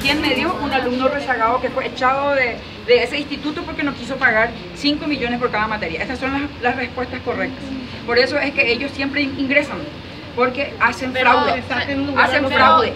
recién me dio un alumno rezagado que fue echado de ese instituto porque no quiso pagar 5 millones por cada materia. Estas son las respuestas correctas. Por eso es que ellos siempre ingresan, porque hacen fraude.